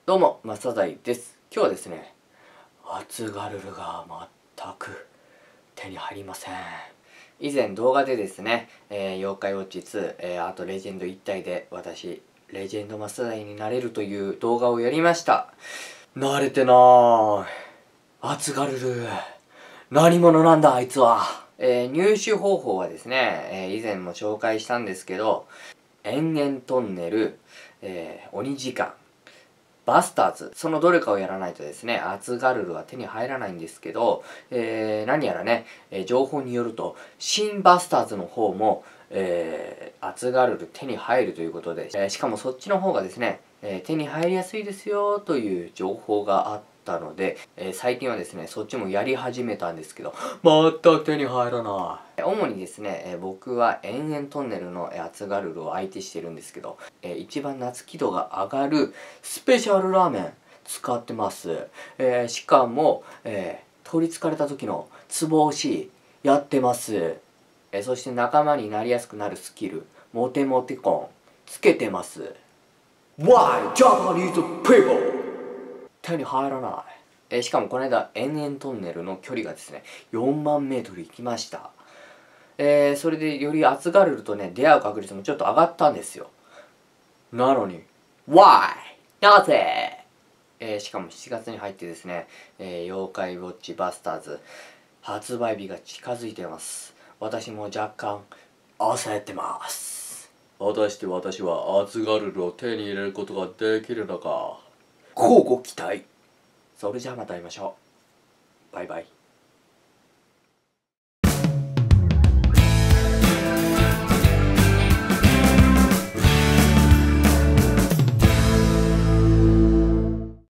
どうも、マサダイです。今日はですね、アツガルルが全く手に入りません。以前動画でですね、妖怪ウォッチ2、あとレジェンド1体で私、レジェンドマサダイになれるという動画をやりました。慣れてなーい。アツガルル、何者なんだあいつは。入手方法はですね、以前も紹介したんですけど、延々トンネル、鬼時間、バスターズ。そのどれかをやらないとですね、アツガルルは手に入らないんですけど、何やらね、情報によると、新バスターズの方も、アツガルル手に入るということで、しかもそっちの方がですね、手に入りやすいですよという情報があったので、最近はですね、そっちもやり始めたんですけど、全く手に入らない。主にですね、僕は延々トンネルのアツガルルを相手してるんですけど、一番夏気度が上がるスペシャルラーメン使ってます。しかも、取りつかれた時のツボ押しやってます。そして仲間になりやすくなるスキル、モテモテコンつけてます。Why Japanese people? 手に入らない。しかもこの間延々トンネルの距離がですね4万メートル行きました。それでよりアツガルルとね出会う確率もちょっと上がったんですよ。なのに Why? なぜ？しかも7月に入ってですね、妖怪ウォッチバスターズ発売日が近づいています。私も若干焦ってます。果たして私はアツガルルを手に入れることができるのか、乞うご期待。それじゃあまた会いましょう。バイバイ。